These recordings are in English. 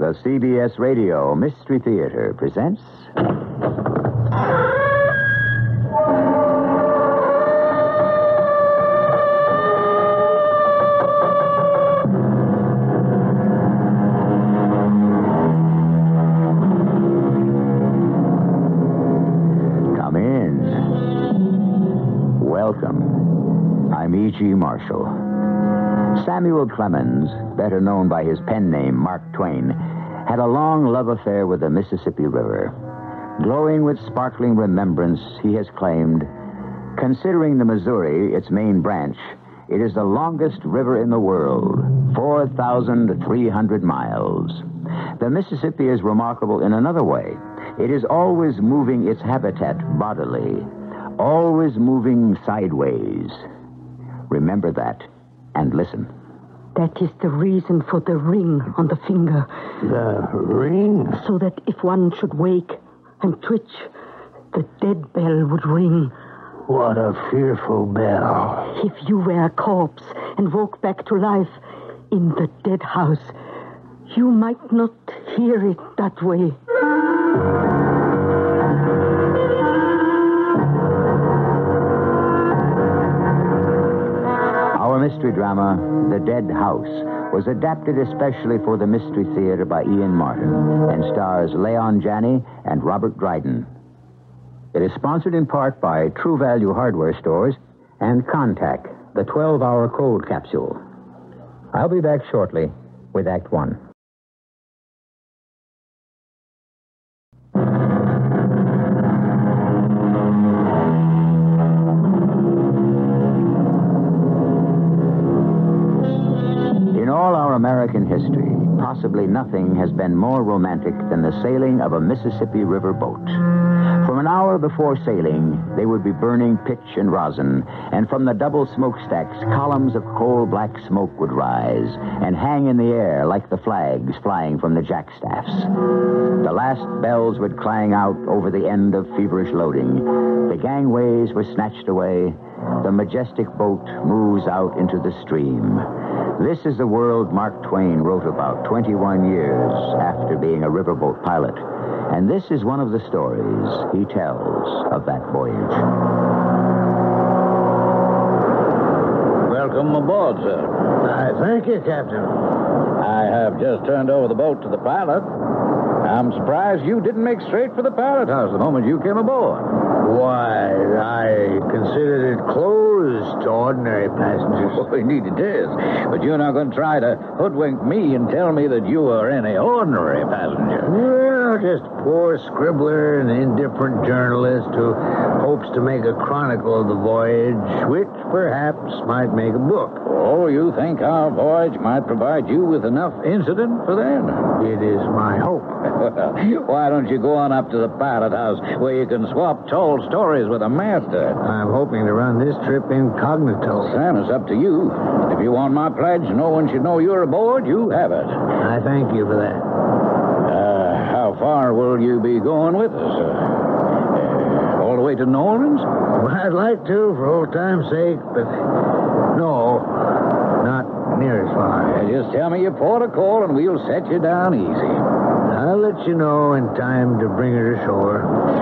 The CBS Radio Mystery Theater presents... Come in. Welcome. I'm E.G. Marshall. Samuel Clemens, better known by his pen name, Mark Twain, had a long love affair with the Mississippi River. Glowing with sparkling remembrance, he has claimed, considering the Missouri, its main branch, it is the longest river in the world, 4,300 miles. The Mississippi is remarkable in another way. It is always moving its habitat bodily, always moving sideways. Remember that. And listen. That is the reason for the ring on the finger. The ring? So that if one should wake and twitch, the dead bell would ring. What a fearful bell. If you were a corpse and woke back to life in the dead house, you might not hear it that way. Our mystery drama, The Dead House, was adapted especially for the Mystery Theater by Ian Martin and stars Leon Janney and Robert Dryden. It is sponsored in part by True Value Hardware Stores and Contact, the 12-hour cold capsule. I'll be back shortly with Act One. In all our American history, possibly nothing has been more romantic than the sailing of a Mississippi River boat. From an hour before sailing, they would be burning pitch and rosin, and from the double smokestacks, columns of coal-black smoke would rise and hang in the air like the flags flying from the jackstaffs. The last bells would clang out over the end of feverish loading. The gangways were snatched away. The majestic boat moves out into the stream. This is the world Mark Twain wrote about 21 years after being a riverboat pilot. And this is one of the stories he tells of that voyage. Welcome aboard, sir. Thank you, Captain. I have just turned over the boat to the pilot. I'm surprised you didn't make straight for the pilot house the moment you came aboard. Why, I considered it closed to ordinary passengers. Well, indeed it is. But you're not going to try to hoodwink me and tell me that you are any ordinary passenger. Well, just a poor scribbler and indifferent journalist who hopes to make a chronicle of the voyage, which perhaps might make a book. Oh, you think our voyage might provide you with enough incident for that? It is my hope. Well, why don't you go on up to the pilot house where you can swap tall stories with a master? I'm hoping to run this trip incognito. Sam, it's up to you. If you want my pledge, no one should know you're aboard, you have it. I thank you for that. How far will you be going with us? All the way to New Orleans? Well, I'd like to, for old time's sake, but no, not near as far. Just tell me your port of call and we'll set you down easy. I'll let you know in time to bring her ashore.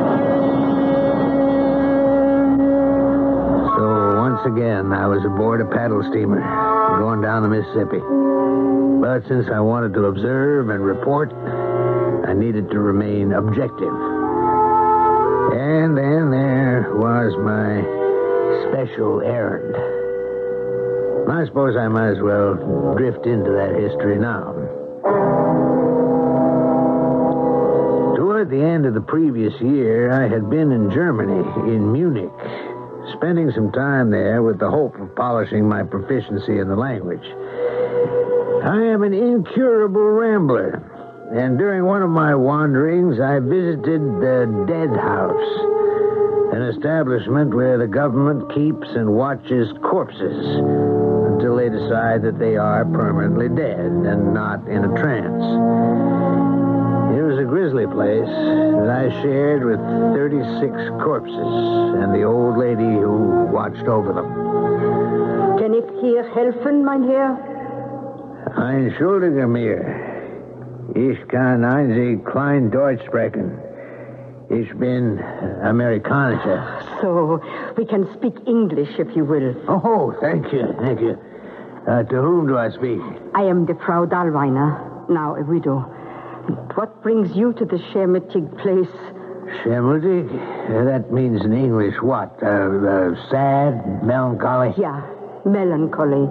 So, once again, I was aboard a paddle steamer going down the Mississippi. But since I wanted to observe and report, I needed to remain objective. And then there was my special errand. I suppose I might as well drift into that history now. Toward the end of the previous year, I had been in Germany, in Munich, spending some time there with the hope of polishing my proficiency in the language. I am an incurable rambler, and during one of my wanderings, I visited the Dead House, an establishment where the government keeps and watches corpses until they decide that they are permanently dead and not in a trance. It was a grisly place that I shared with 36 corpses and the old lady who watched over them. Can ich hier helfen, mein Herr? Entschuldige mir. Ich kann einzig klein Deutsch sprechen. Ich bin Amerikanischer. So, we can speak English, if you will. Oh, thank you. To whom do I speak? I am the Frau Dahlweiner, now a widow. What brings you to the Schermutig place? Schermutig? That means in English what? Sad? Melancholy? Yeah, melancholy.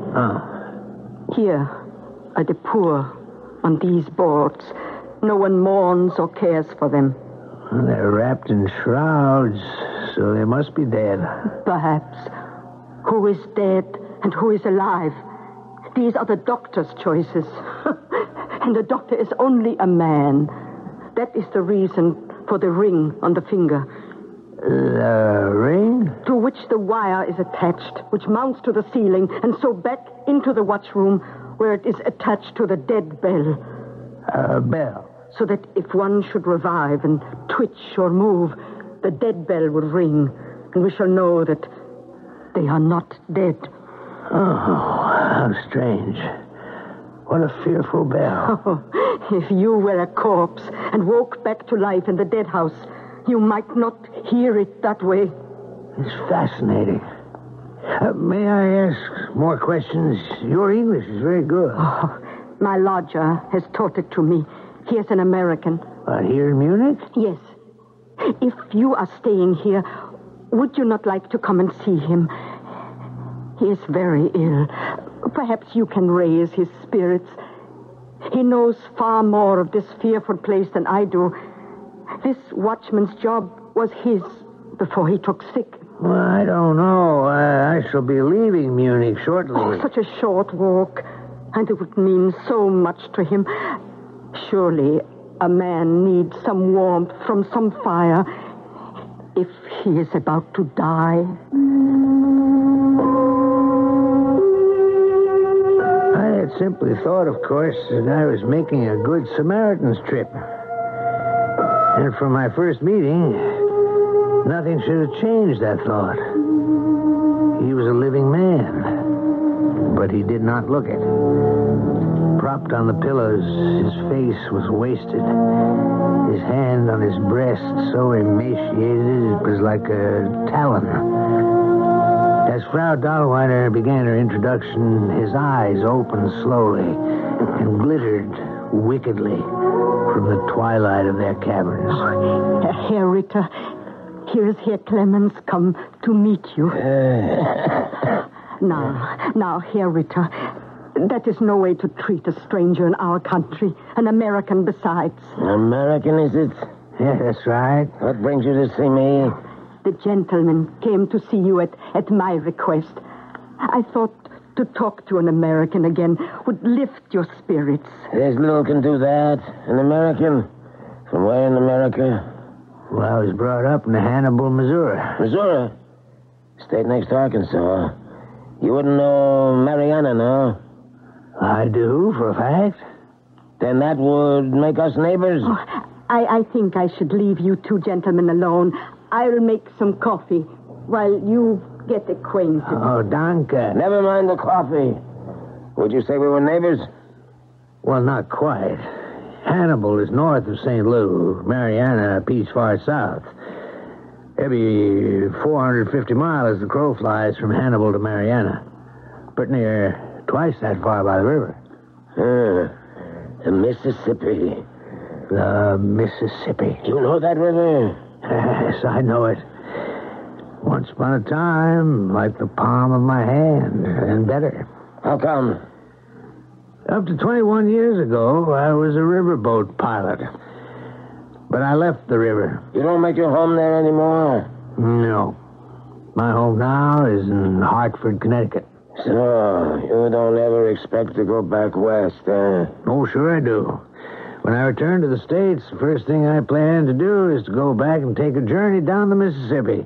Here are the poor on these boards. No one mourns or cares for them. They're wrapped in shrouds, so they must be dead. Perhaps. Who is dead and who is alive? These are the doctor's choices. And the doctor is only a man. That is the reason for the ring on the finger. The ring? To which the wire is attached, which mounts to the ceiling, and so back into the watchroom, where it is attached to the dead bell. A bell? So that if one should revive and twitch or move, the dead bell would ring, and we shall know that they are not dead. Oh, how strange. What a fearful bell. Oh, if you were a corpse and woke back to life in the dead house, you might not hear it that way. It's fascinating. May I ask more questions? Your English is very good. Oh, my lodger has taught it to me. He is an American. Here in Munich? Yes. If you are staying here, would you not like to come and see him? He is very ill. Perhaps you can raise his spirits. He knows far more of this fearful place than I do. This watchman's job was his before he took sick. Well, I don't know. I shall be leaving Munich shortly. Oh, such a short walk. And it would mean so much to him. Surely a man needs some warmth from some fire if he is about to die. I had simply thought, of course, that I was making a good Samaritan's trip. And from my first meeting, nothing should have changed that thought. He was a living man, but he did not look it. Propped on the pillows, his face was wasted. His hand on his breast, so emaciated, it was like a talon. As Frau Dahlweiner began her introduction, his eyes opened slowly and glittered wickedly from the twilight of their caverns. Herr Ritter, here is Herr Clemens come to meet you. Now, Herr Ritter, that is no way to treat a stranger in our country, an American besides. American, is it? Yeah, that's right. What brings you to see me? The gentleman came to see you at my request. I thought to talk to an American again would lift your spirits. There's little can do that. An American? From where in America? Well, I was brought up in Hannibal, Missouri. Missouri? State next to Arkansas. You wouldn't know Mariana, no? I do, for a fact. Then that would make us neighbors? Oh, I think I should leave you two gentlemen alone. I'll make some coffee while you get acquainted. Oh, danke. Never mind the coffee. Would you say we were neighbors? Well, not quite. Hannibal is north of St. Louis. Mariana a piece far south. Maybe 450 miles as the crow flies from Hannibal to Mariana. Pretty near twice that far by the river. The Mississippi. The Mississippi. You know that river? Yes, I know it. Once upon a time, like the palm of my hand, and better. How come? Up to 21 years ago, I was a riverboat pilot. But I left the river. You don't make your home there anymore? No. My home now is in Hartford, Connecticut. So, you don't ever expect to go back west, eh? Oh, sure I do. When I return to the States, the first thing I plan to do is to go back and take a journey down the Mississippi.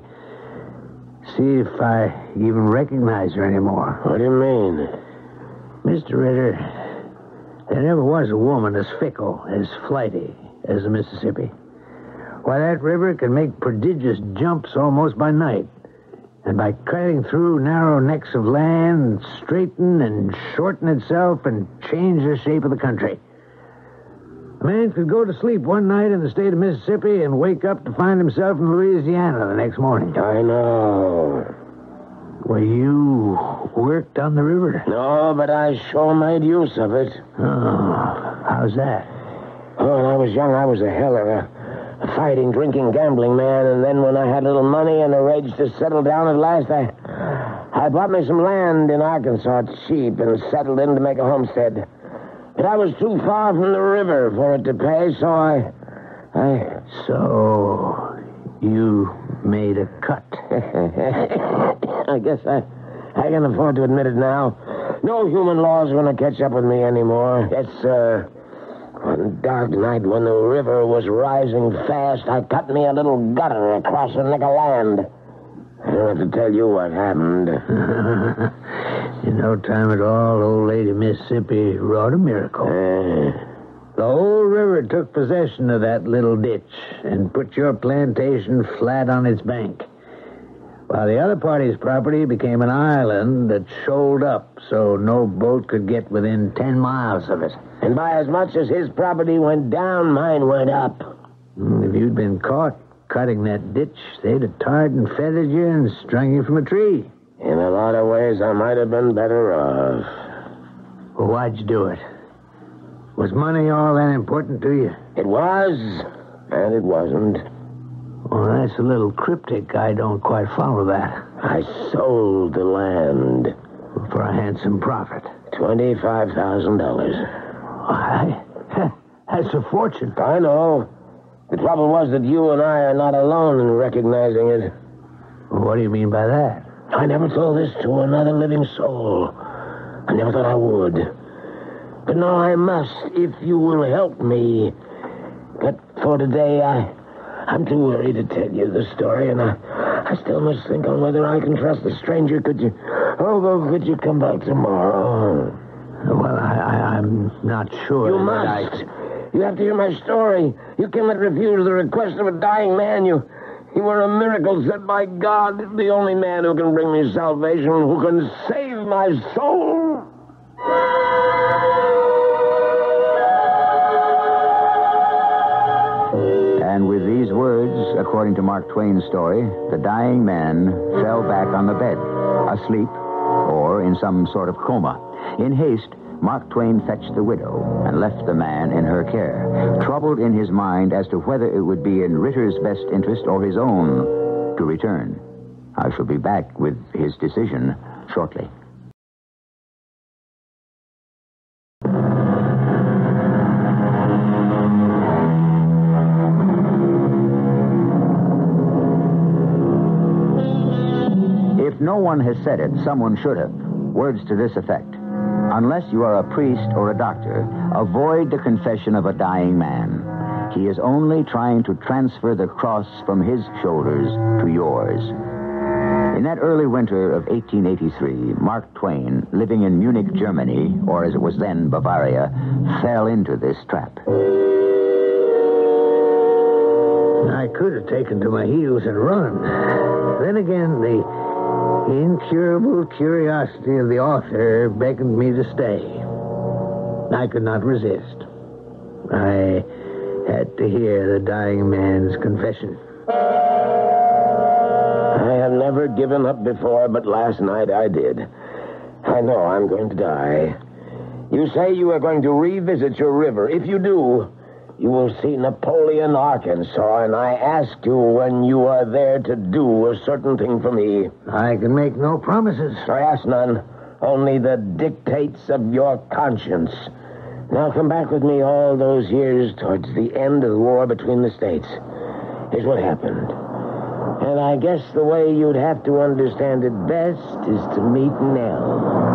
See if I even recognize her anymore. What do you mean? Mr. Ritter, there never was a woman as fickle, as flighty as the Mississippi. Why, that river can make prodigious jumps almost by night. And by cutting through narrow necks of land, straighten and shorten itself and change the shape of the country. A man could go to sleep one night in the state of Mississippi and wake up to find himself in Louisiana the next morning. I know. Well, you worked on the river? No, but I sure made use of it. Oh, how's that? Oh, when I was young, I was a hell of a fighting, drinking, gambling man. And then when I had a little money and arranged to settle down at last, I bought me some land in Arkansas cheap and settled in to make a homestead. But I was too far from the river for it to pay, so I... So, you made a cut. I guess I can afford to admit it now. No human law's going to catch up with me anymore. It's, one dark night when the river was rising fast, I cut me a little gutter across a neck of land. I don't have to tell you what happened. In no time at all, old lady Mississippi wrought a miracle. The whole river took possession of that little ditch and put your plantation flat on its bank, while the other party's property became an island that shoaled up so no boat could get within 10 miles of it. And by as much as his property went down, mine went up. If you'd been caught cutting that ditch, they'd have tarred and feathered you and strung you from a tree. In a lot of ways, I might have been better off. Well, why'd you do it? Was money all that important to you? It was, and it wasn't. Well, that's a little cryptic. I don't quite follow that. I sold the land. For a handsome profit. $25,000. That's a fortune. I know. The trouble was that you and I are not alone in recognizing it. What do you mean by that? I never told this to another living soul. I never thought I would. But now I must, if you will help me. But for today, I'm too worried to tell you the story, and I still must think on whether I can trust the stranger. Could you come back tomorrow? Well, I'm not sure. You must. You have to hear my story. You cannot refuse the request of a dying man. You were a miracle sent by God. The only man who can bring me salvation, who can save my soul. And with these words, according to Mark Twain's story, the dying man fell back on the bed, asleep or in some sort of coma. In haste, Mark Twain fetched the widow and left the man in her care, troubled in his mind as to whether it would be in Ritter's best interest or his own to return. I shall be back with his decision shortly. If no one has said it, someone should have. Words to this effect. Unless you are a priest or a doctor, avoid the confession of a dying man. He is only trying to transfer the cross from his shoulders to yours. In that early winter of 1883, Mark Twain, living in Munich, Germany, or as it was then, Bavaria, fell into this trap. I could have taken to my heels and run. Then again, the incurable curiosity of the author beckoned me to stay. I could not resist. I had to hear the dying man's confession. I have never given up before, but last night I did. I know I'm going to die. You say you are going to revisit your river. If you do, you will see Napoleon, Arkansas, and I ask you when you are there to do a certain thing for me. I can make no promises. I ask none, only the dictates of your conscience. Now come back with me all those years towards the end of the war between the states. Here's what happened. And I guess the way you'd have to understand it best is to meet Nell.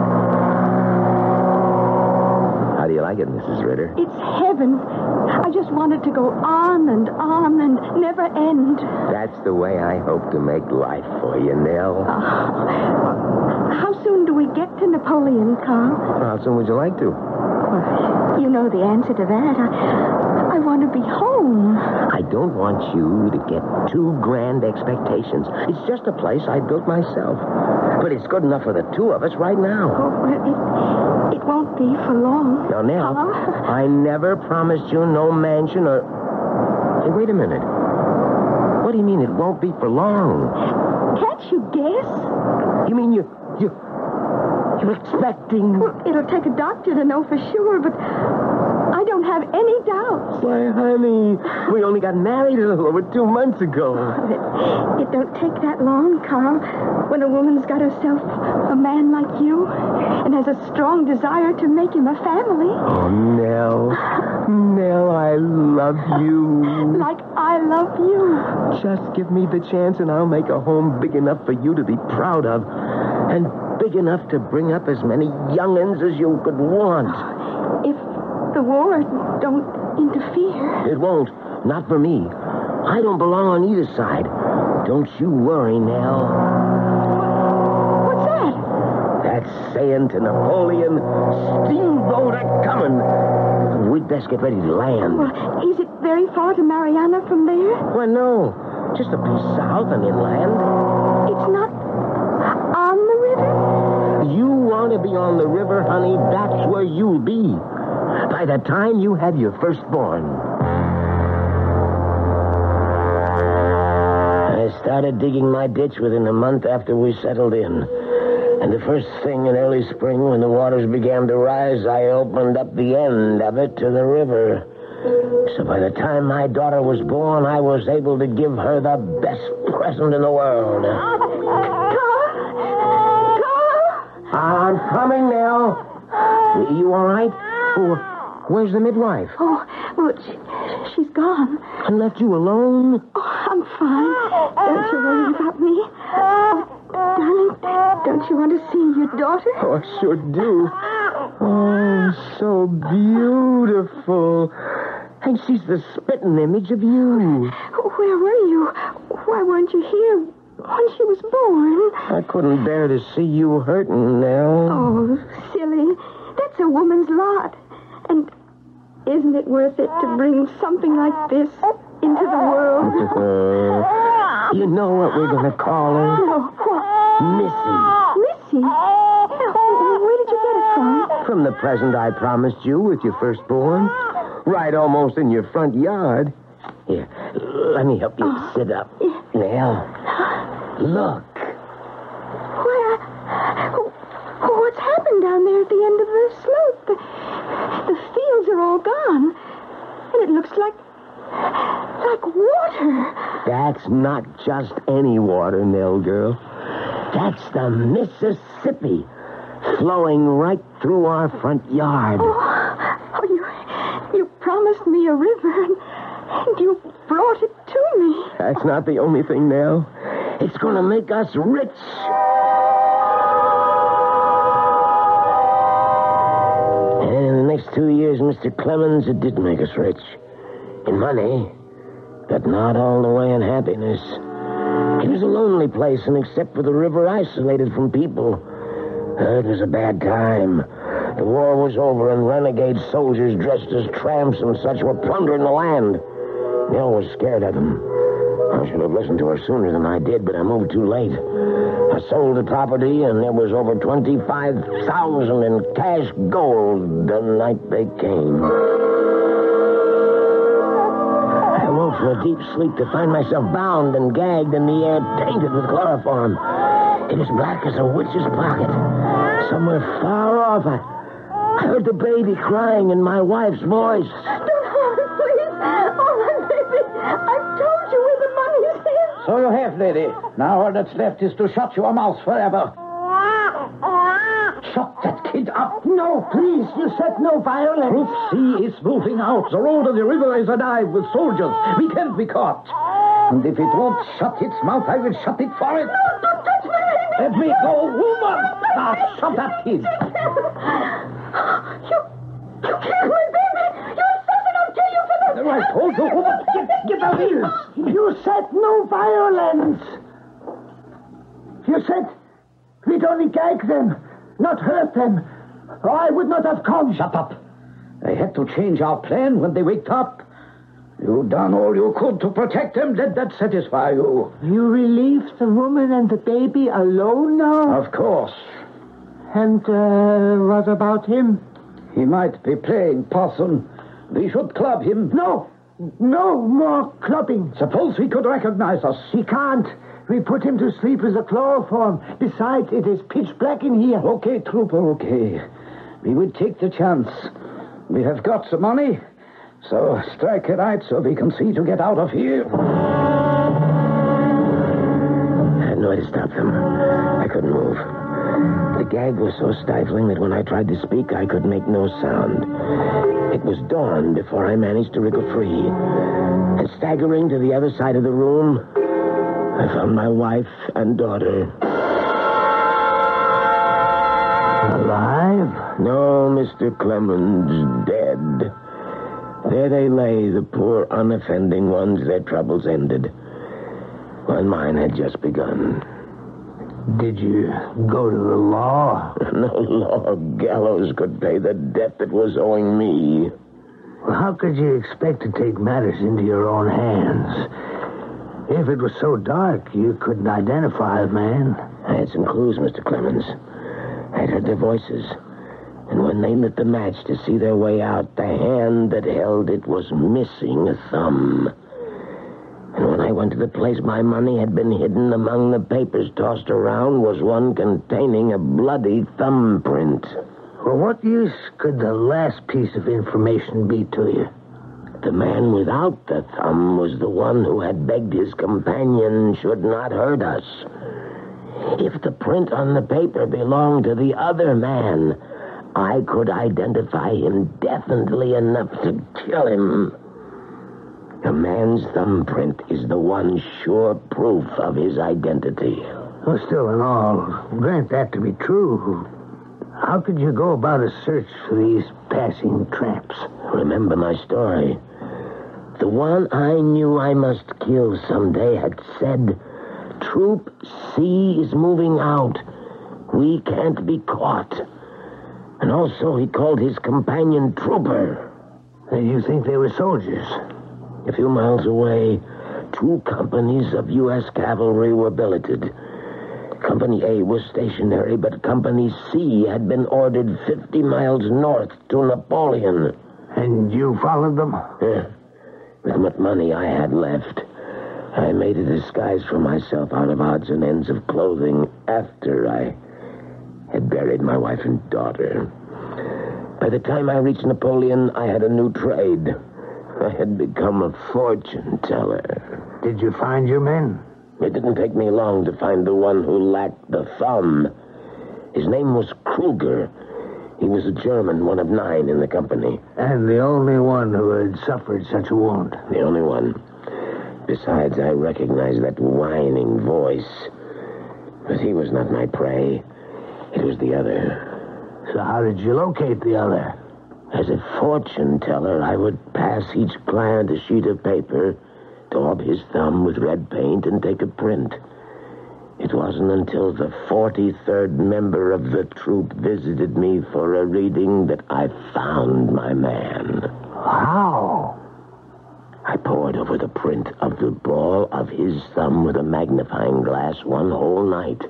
How do you like it, Mrs. Ritter? It's heaven. I just wanted to go on and never end. That's the way I hope to make life for you, Nell. How soon do we get to Napoleon, Carl? How soon would you like to? Well, you know the answer to that. I want to be home. I don't want you to get too grand expectations. It's just a place I built myself. But it's good enough for the two of us right now. Oh, well, it won't be for long. Now, Nell, I never promised you no mansion or... Hey, wait a minute. What do you mean it won't be for long? Can't you guess? You mean you're expecting... Well, it'll take a doctor to know for sure, but I don't have any doubts. Why, honey, we only got married a little over 2 months ago. It don't take that long, Carl, when a woman's got herself a man like you and has a strong desire to make him a family. Oh, Nell, I love you. Like I love you. Just give me the chance and I'll make a home big enough for you to be proud of and big enough to bring up as many young'uns as you could want. If the war don't interfere. It won't. Not for me. I don't belong on either side. Don't you worry, Nell. What's that? That's saying to Napoleon, steamboat a-comin'. We'd best get ready to land. Well, is it very far to Mariana from there? Well, no. Just a piece south and inland. It's not on the river? You want to be on the river, honey, that's where you'll be. By the time you have your firstborn. I started digging my ditch within a month after we settled in. And the first thing in early spring, when the waters began to rise, I opened up the end of it to the river. So by the time my daughter was born, I was able to give her the best present in the world. Carl! I'm coming now. You all right? Oh, where's the midwife? Oh, well, she's gone. And left you alone? Oh, I'm fine. Don't you worry about me. Oh, darling, don't you want to see your daughter? Oh, I sure do. Oh, so beautiful. And she's the spitting image of you. Where were you? Why weren't you here when she was born? I couldn't bear to see you hurting, Nell. Oh, silly. That's a woman's lot. And isn't it worth it to bring something like this into the world? You know what we're going to call her? No, what? Missy. Missy? Where did you get it from? From the present I promised you with your firstborn. Right almost in your front yard. Here, let me help you sit up. Nell, look. What's happened down there at the end of the slope? The fields are all gone. And it looks like water. That's not just any water, Nell girl. That's the Mississippi, flowing right through our front yard. You promised me a river, and you brought it to me. That's not the only thing, Nell. It's going to make us rich. And in the next 2 years, Mr. Clemens, it did make us rich. In money, but not all the way in happiness. It was a lonely place, and except for the river, isolated from people. It was a bad time. The war was over, and renegade soldiers dressed as tramps and such were plundering the land. Nell was scared of them. I should have listened to her sooner than I did, but I moved too late. I sold the property, and there was over $25,000 in cash gold the night they came. I woke from a deep sleep to find myself bound and gagged and the air tainted with chloroform. It was black as a witch's pocket. Somewhere far off, I heard the baby crying in my wife's voice. Don't harm me, please. Oh, my baby. I've told you where the money is here. So you have, lady. Now all that's left is to shut your mouth forever. Shut that kid up. No, please, you said no violence. Group C is moving out. The road of the river is alive with soldiers. We can't be caught. And if it won't shut its mouth, I will shut it for it. No, don't touch my baby. Let me go, woman. Now, shut that kid. You killed my baby. You assassin, I'll kill you for this. I told you, woman. Get out here. You said no violence. You said we'd only gag them, not hurt them. Or I would not have come. Shut up. I had to change our plan when they waked up. You done all you could to protect them. Let that satisfy you. You relieved the woman and the baby alone now? Of course. And what about him? He might be playing possum. We should club him. No more clubbing. Suppose he could recognize us. He can't. We put him to sleep with a chloroform. Besides, it is pitch black in here. Okay, trooper, okay. We will take the chance. We have got the money, so strike it right so we can see to get out of here. I had no way to stop them. I couldn't move. The gag was so stifling that when I tried to speak, I could make no sound. It was dawn before I managed to wriggle free. And staggering to the other side of the room, I found my wife and daughter. Alive? No, Mr. Clemens, dead. There they lay, the poor, unoffending ones, their troubles ended. When mine had just begun. Did you go to the law? No law of gallows could pay the debt that was owing me. Well, how could you expect to take matters into your own hands? If it was so dark, you couldn't identify the man. I had some clues, Mr. Clemens. I'd heard their voices. And when they lit the match to see their way out, the hand that held it was missing a thumb. And when I went to the place my money had been hidden among the papers tossed around was one containing a bloody thumbprint. Well, what use could the last piece of information be to you? The man without the thumb was the one who had begged his companion should not hurt us. If the print on the paper belonged to the other man, I could identify him definitely enough to kill him. A man's thumbprint is the one sure proof of his identity. Well, still and all, grant that to be true. How could you go about a search for these passing tramps? Remember my story. The one I knew I must kill someday had said, "Troop C is moving out. We can't be caught." And also he called his companion Trooper. And you think they were soldiers? A few miles away, 2 companies of U.S. cavalry were billeted. Company A was stationary, but Company C had been ordered 50 miles north to Napoleon. And you followed them? Yeah. With what money I had left, I made a disguise for myself out of odds and ends of clothing after I had buried my wife and daughter. By the time I reached Napoleon, I had a new trade. I had become a fortune teller. Did you find your men? It didn't take me long to find the one who lacked the thumb. His name was Kruger. He was a German, one of 9 in the company. And the only one who had suffered such a wound? The only one. Besides, I recognized that whining voice. But he was not my prey. It was the other. So how did you locate the other? As a fortune teller, I would pass each client a sheet of paper, daub his thumb with red paint, and take a print. It wasn't until the 43rd member of the troop visited me for a reading that I found my man. How? I pored over the print of the ball of his thumb with a magnifying glass one whole night.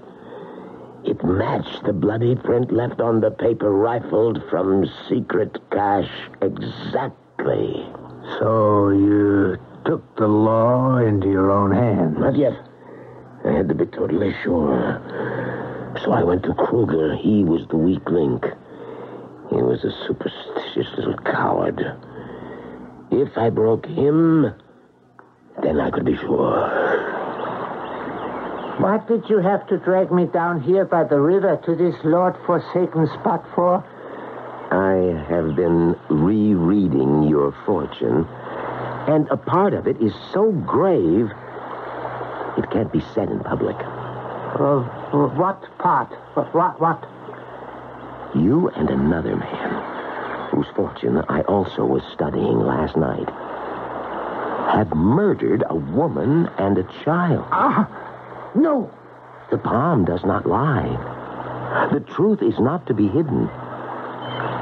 It matched the bloody print left on the paper rifled from secret cache exactly. So you took the law into your own hands? Not yet. I had to be totally sure. So I went to Kruger. He was the weak link. He was a superstitious little coward. If I broke him, then I could be sure. What did you have to drag me down here by the river to this Lord-forsaken spot for? I have been rereading your fortune, and a part of it is so grave, it can't be said in public. What part? What? You and another man, whose fortune I also was studying last night, have murdered a woman and a child. No. The palm does not lie. The truth is not to be hidden.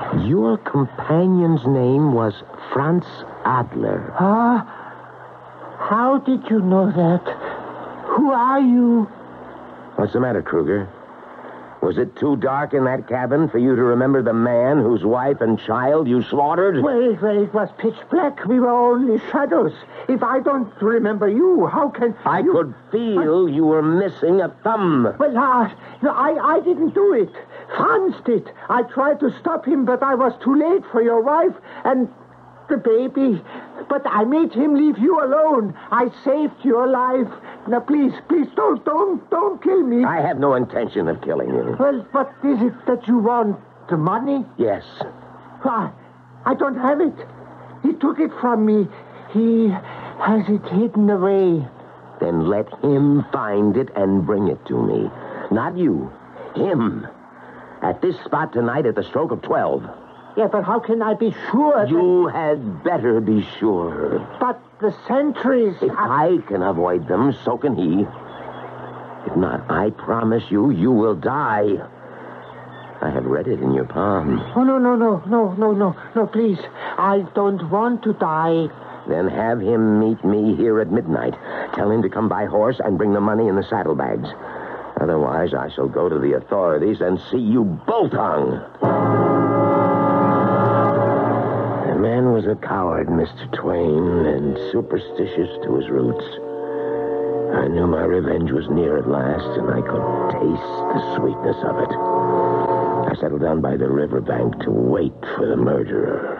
Your companion's name was Franz Adler. How did you know that? Who are you? What's the matter, Kruger? Was it too dark in that cabin for you to remember the man whose wife and child you slaughtered? Well, it was pitch black. We were only shadows. If I don't remember you, how can I you... could feel you were missing a thumb. Well, no, I didn't do it. Franz did. I tried to stop him, but I was too late for your wife and the baby. But I made him leave you alone. I saved your life. Now, please, don't kill me. I have no intention of killing you. Well, what is it that you want? The money? Yes. I don't have it. He took it from me. He has it hidden away. Then let him find it and bring it to me. Not you. Him. At this spot tonight at the stroke of 12. Yeah, but how can I be sure that... You had better be sure. But the sentries... If I can avoid them, so can he. If not, I promise you, you will die. I have read it in your palm. Oh, no, please. I don't want to die. Then have him meet me here at midnight. Tell him to come by horse and bring the money in the saddlebags. Otherwise, I shall go to the authorities and see you both hung. The man was a coward, Mr. Twain, and superstitious to his roots. I knew my revenge was near at last, and I could taste the sweetness of it. I settled down by the riverbank to wait for the murderer.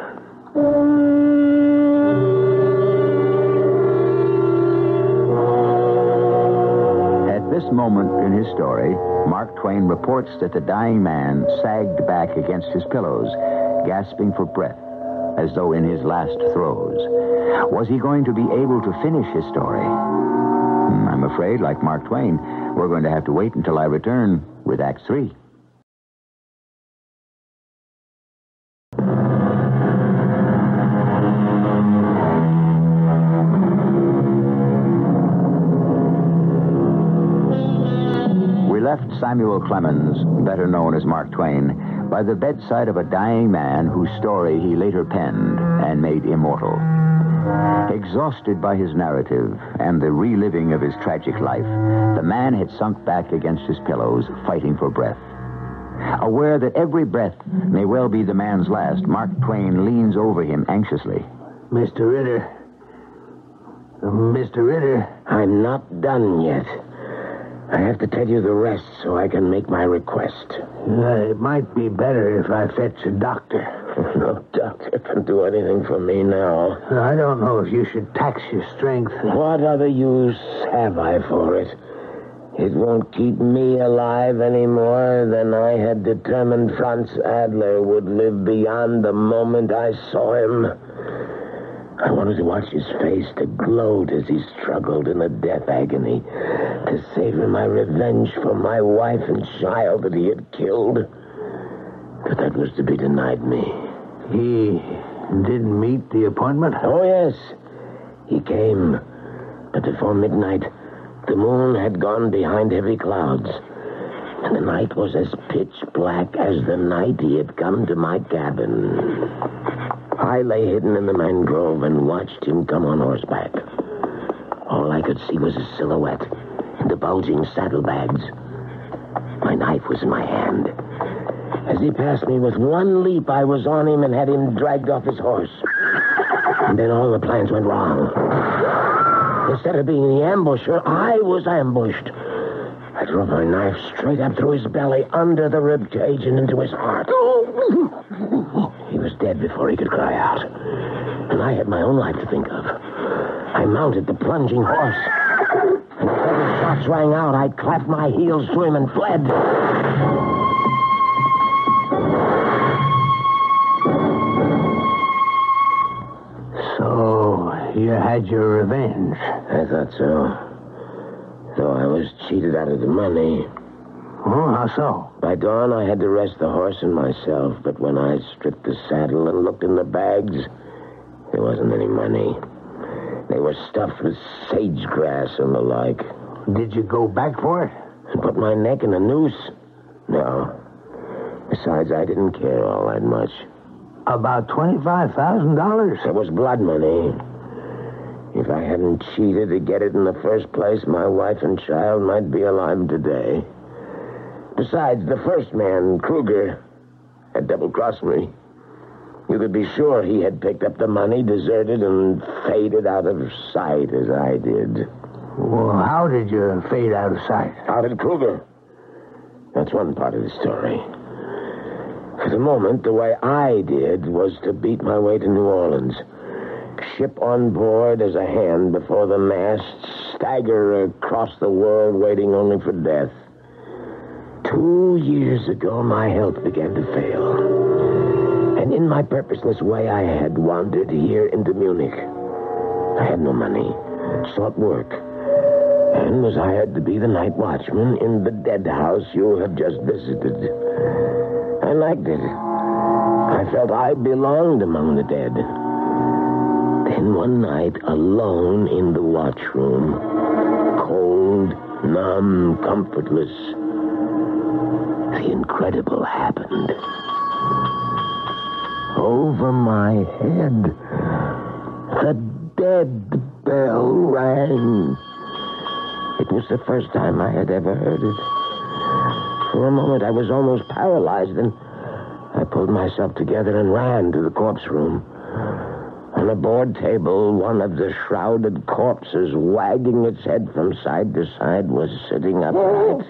At this moment in his story, Mark Twain reports that the dying man sagged back against his pillows, gasping for breath, as though in his last throes. Was he going to be able to finish his story? I'm afraid, like Mark Twain, we're going to have to wait until I return with Act 3. We left Samuel Clemens, better known as Mark Twain, by the bedside of a dying man whose story he later penned and made immortal. Exhausted by his narrative and the reliving of his tragic life, the man had sunk back against his pillows, fighting for breath. Aware that every breath may well be the man's last, Mark Twain leans over him anxiously. Mr. Ritter. Mr. Ritter. I'm not done yet. I have to tell you the rest so I can make my request. It might be better if I fetch a doctor. No doctor can do anything for me now. I don't know if you should tax your strength. What other use have I for it? It won't keep me alive any more than I had determined Franz Adler would live beyond the moment I saw him. I wanted to watch his face, to gloat as he struggled in a death agony, to savor my revenge for my wife and child that he had killed. But that was to be denied me. He didn't meet the appointment? Oh, yes. He came. But before midnight, the moon had gone behind heavy clouds, and the night was as pitch black as the night he had come to my cabin. I lay hidden in the mangrove and watched him come on horseback. All I could see was his silhouette and the bulging saddlebags. My knife was in my hand. As he passed me with one leap, I was on him and had him dragged off his horse. And then all the plans went wrong. Instead of being the ambusher, I was ambushed. I drove my knife straight up through his belly, under the rib cage, and into his heart. He was dead before he could cry out. And I had my own life to think of. I mounted the plunging horse. And as every shots rang out, I clapped my heels to him and fled. So, you had your revenge. I thought so. Though I was cheated out of the money. Oh, how so? By dawn, I had to rest the horse and myself, but when I stripped the saddle and looked in the bags, there wasn't any money. They were stuffed with sage grass and the like. Did you go back for it? And put my neck in a noose? No. Besides, I didn't care all that much. About $25,000? It was blood money. If I hadn't cheated to get it in the first place, my wife and child might be alive today. Besides, the first man, Kruger, had double-crossed me. You could be sure he had picked up the money, deserted, and faded out of sight as I did. Well, how did you fade out of sight? How did Kruger? That's one part of the story. For the moment, the way I did was to beat my way to New Orleans. Ship on board as a hand before the mast, stagger across the world waiting only for death. 2 years ago, my health began to fail. And in my purposeless way, I had wandered here into Munich. I had no money, sought work, and was hired to be the night watchman in the dead house you have just visited. I liked it. I felt I belonged among the dead. Then one night, alone in the watchroom, cold, numb, comfortless, the incredible happened. Over my head, the dead bell rang. It was the first time I had ever heard it. For a moment, I was almost paralyzed, and I pulled myself together and ran to the corpse room. On a board table, one of the shrouded corpses, wagging its head from side to side, was sitting upright.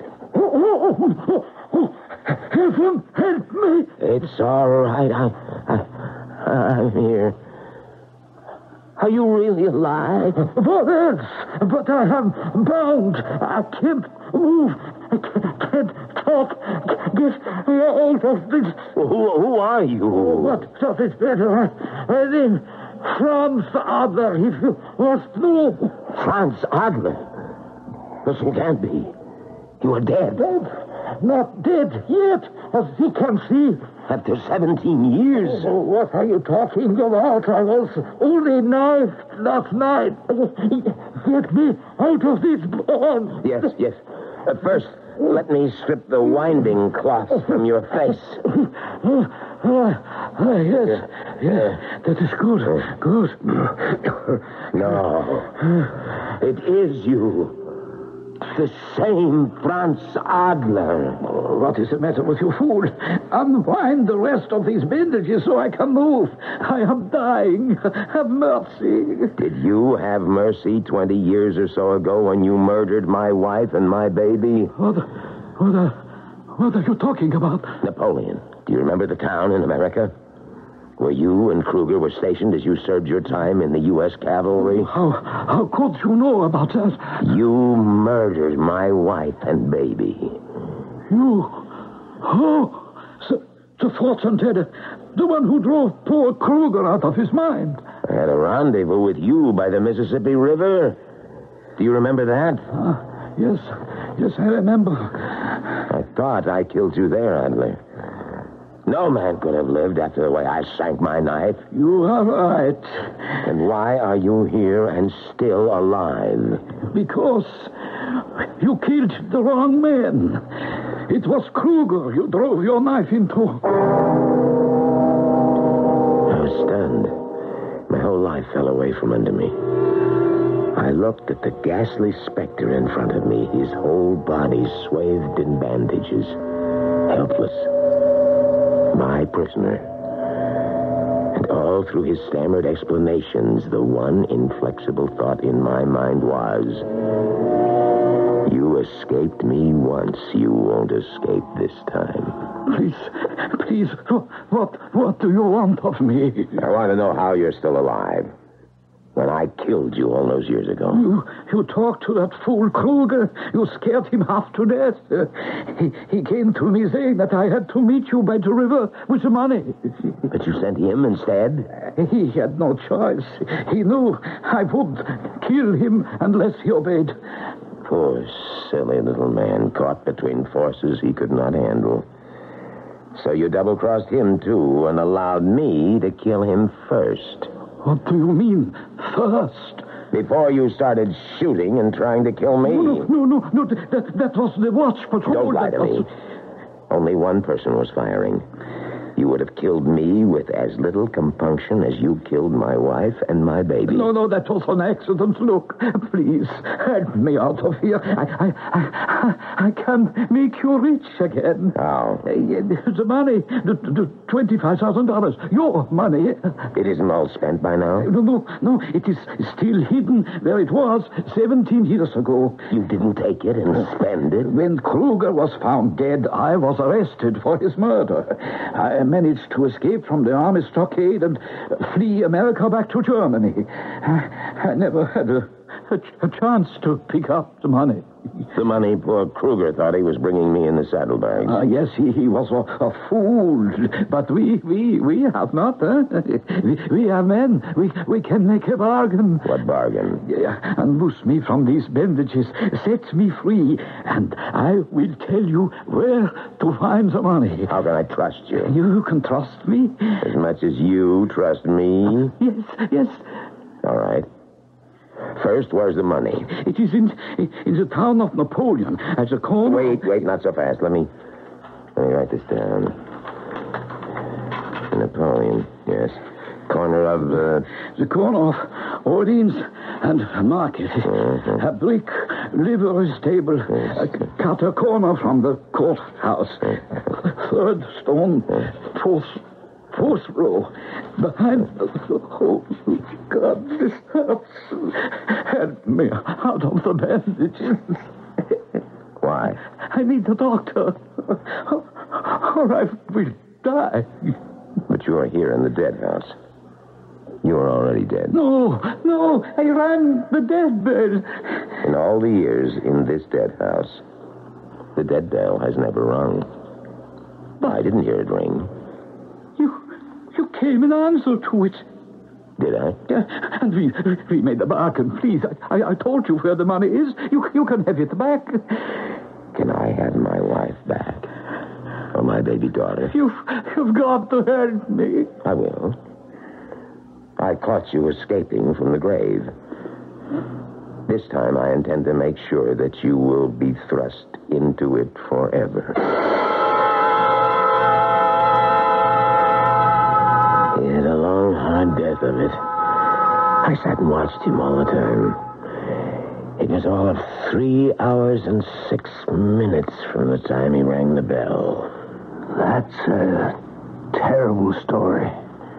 Heaven, help me! It's all right. I'm here. Are you really alive? What else? But I am bound. I can't move. I can't talk. Get me out of this. Who are you? What does it matter? My name, Franz Adler, if you must know. Franz Adler? This can't be. You are dead. Dead? Not dead yet, as you can see. After 17 years. Oh, what are you talking about? I was only knifed last night. Get me out of this barn. Yes. First, let me strip the winding cloth from your face. Yes, that is good. Good. No. It is you. The same Franz Adler. What is the matter with you, fool? Unwind the rest of these bandages so I can move. I am dying. Have mercy. Did you have mercy 20 years or so ago when you murdered my wife and my baby? What are you talking about? Napoleon. Do you remember the town in America? Where you and Kruger were stationed as you served your time in the U.S. cavalry? How could you know about that? You murdered my wife and baby. You? Oh, the fortune teller. The one who drove poor Kruger out of his mind. I had a rendezvous with you by the Mississippi River. Do you remember that? Yes, I remember. I thought I killed you there, Adler. No man could have lived after the way I sank my knife. You are right. And why are you here and still alive? Because you killed the wrong man. It was Kruger you drove your knife into. I was stunned. My whole life fell away from under me. I looked at the ghastly specter in front of me, his whole body swathed in bandages, helpless. My prisoner. And all through his stammered explanations, the one inflexible thought in my mind was, you escaped me once, you won't escape this time. Please, what do you want of me? I want to know how you're still alive. When I killed you all those years ago. You talked to that fool Kruger. You scared him half to death. He came to me saying that I had to meet you by the river with the money. But you sent him instead? He had no choice. He knew I would kill him unless he obeyed. Poor, silly little man caught between forces he could not handle. So you double-crossed him, too, and allowed me to kill him first. What do you mean, first? Before you started shooting and trying to kill me. No. That was the watch patrol. Don't lie to me. Only one person was firing. You would have killed me with as little compunction as you killed my wife and my baby. No, that was an accident. Look, please, help me out of here. I can make you rich again. How? The money, the $25,000, your money. It isn't all spent by now? No, it is still hidden where it was 17 years ago. You didn't take it and spend it? When Kruger was found dead, I was arrested for his murder. I managed to escape from the army stockade and flee America back to Germany. I never had a chance to pick up the money. The money poor Kruger thought he was bringing me in the saddlebags. Yes, he was a fool. But we have not, huh? We are men. We can make a bargain. What bargain? Unloose me from these bandages. Set me free. And I will tell you where to find the money. How can I trust you? You can trust me. As much as you trust me? Yes. All right. First, where's the money? It is in the town of Napoleon, at the corner... Wait, not so fast. Let me write this down. Napoleon, yes. Corner of... The corner of Orleans and Market. Mm-hmm. A brick livery stable. Yes. Cut a corner from the courthouse. Third stone, fourth row. Behind... Oh, God, this hurts. Help me out of the bandages. Why? I need the doctor. Or I will die. But you are here in the dead house. You are already dead. No, I ran the dead bed. In all the years in this dead house, the dead bell has never rung. I didn't hear it ring. You came in answer to it. Did I? And we made a bargain. Please, I told you where the money is. You can have it back. Can I have my wife back? Or my baby daughter? You've got to help me. I will. I caught you escaping from the grave. This time I intend to make sure that you will be thrust into it forever. He had a long, hard death of it. I sat and watched him all the time. It was all of 3 hours and 6 minutes from the time he rang the bell. That's a terrible story.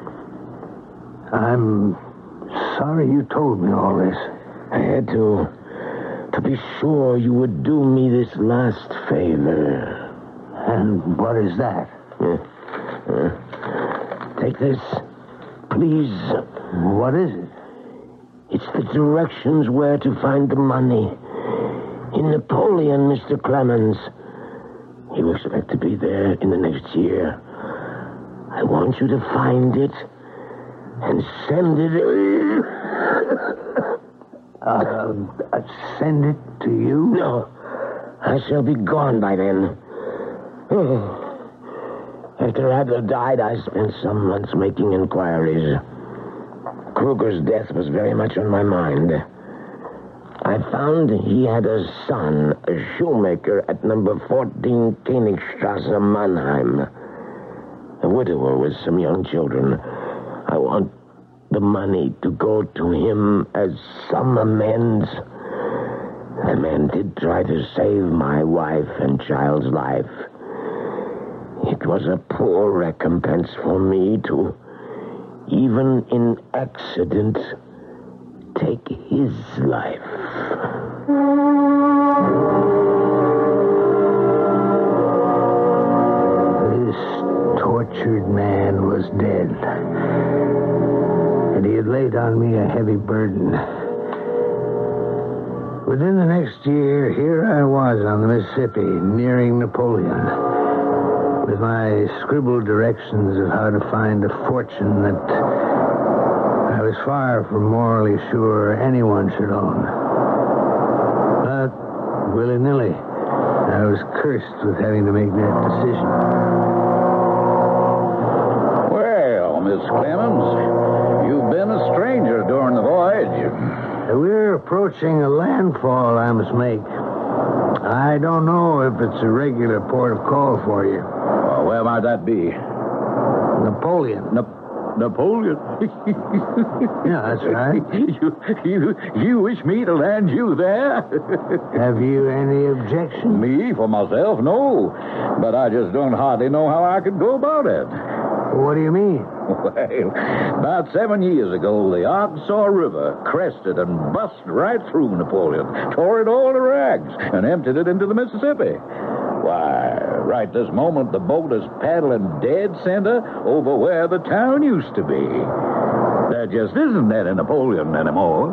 I'm sorry you told me all this. I had to be sure you would do me this last favor. And what is that? Take this, please. What is it? It's the directions where to find the money. In Napoleon, Mr. Clemens. You expect to be there in the next year. I want you to find it and send it... Send it to you? No. I shall be gone by then. After Adler died, I spent some months making inquiries. Kruger's death was very much on my mind. I found he had a son, a shoemaker at number 14 Königstrasse, Mannheim. A widower with some young children. I want the money to go to him as some amends. The man did try to save my wife and child's life. It was a poor recompense for me to, even in accident, take his life. This tortured man was dead. And he had laid on me a heavy burden. Within the next year, here I was on the Mississippi, nearing Napoleon, with my scribbled directions of how to find a fortune that I was far from morally sure anyone should own. But, willy-nilly, I was cursed with having to make that decision. Well, Miss Clemens, you've been a stranger during the voyage. We're approaching a landfall I must make. I don't know if it's a regular port of call for you. Well, where might that be? Napoleon. Napoleon. Yeah, that's right. You wish me to land you there? Have you any objection? Me, for myself, no. But I just don't hardly know how I could go about it. What do you mean? Well, about 7 years ago, the Arkansas River crested and bust right through Napoleon, tore it all to rags, and emptied it into the Mississippi. Why, right this moment, the boat is paddling dead center over where the town used to be. There just isn't any Napoleon anymore.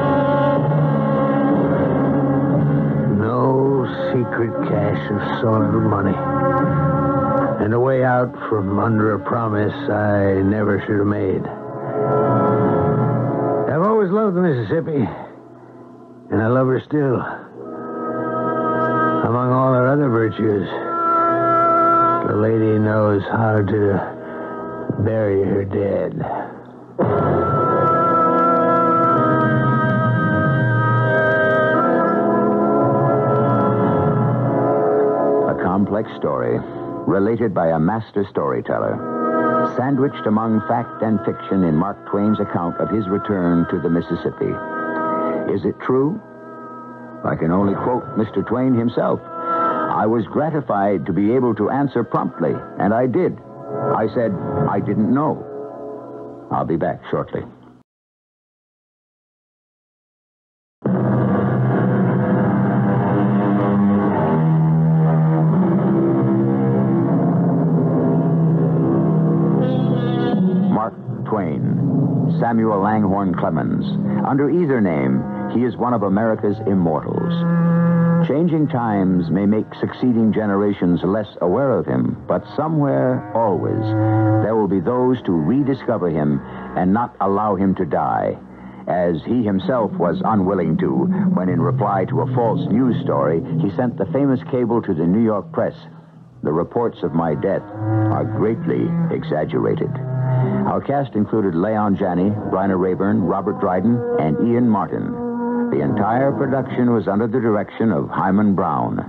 No secret cache of soiled money. And a way out from under a promise I never should have made. I've always loved the Mississippi, and I love her still. Among all her other virtues, the lady knows how to bury her dead. A complex story, related by a master storyteller, sandwiched among fact and fiction in Mark Twain's account of his return to the Mississippi. Is it true? I can only quote Mr. Twain himself. I was gratified to be able to answer promptly, and I did. I said, I didn't know. I'll be back shortly. Mark Twain, Samuel Langhorne Clemens. Under either name, he is one of America's immortals. Changing times may make succeeding generations less aware of him, but somewhere, always, there will be those to rediscover him and not allow him to die, as he himself was unwilling to when, in reply to a false news story, he sent the famous cable to the New York press. The reports of my death are greatly exaggerated. Our cast included Leon Janney, Bryna Rayburn, Robert Dryden, and Ian Martin. The entire production was under the direction of Hyman Brown.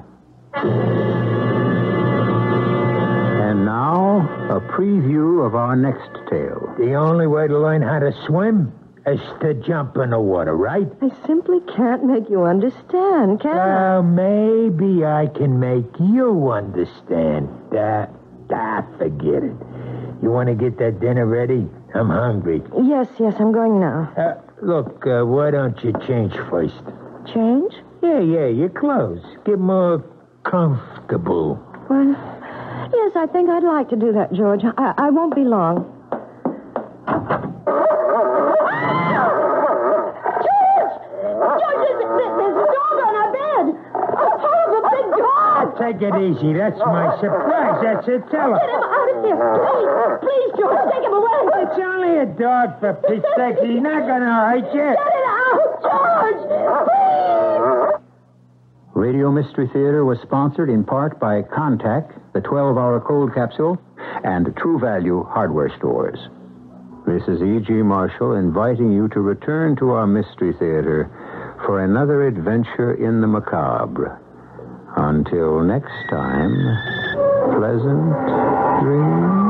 And now, a preview of our next tale. The only way to learn how to swim is to jump in the water, right? I simply can't make you understand, can I? Maybe I can make you understand. Forget it. You want to get that dinner ready? I'm hungry. Yes, I'm going now. Look, why don't you change first? Change? Yeah, your clothes. Get more comfortable. Well, yes, I think I'd like to do that, George. I won't be long. George, there's a dog on our bed. A horrible big dog. Take it easy. That's my surprise. That's it. Tell her. Get him out of here. Please, George, take him away. It's only a dog, for Pete's sake. He's not going to hurt you. Get it out, George. Please. Radio Mystery Theater was sponsored in part by Contact, the 12-hour cold capsule, and True Value hardware stores. This is E.G. Marshall inviting you to return to our Mystery Theater for another adventure in the macabre. Until next time, pleasant dreams.